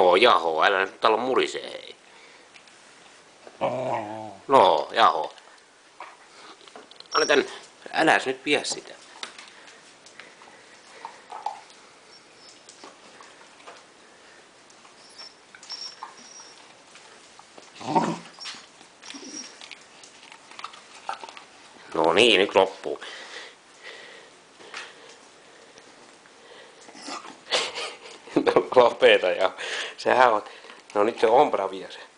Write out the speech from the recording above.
jaho, älä nyt täällä murisee, hei. No, jaho. Anna tän, äläs nyt vie sitä. No niin, nyt loppuu. No lopeta ja sehän on, no nyt se on bravia se.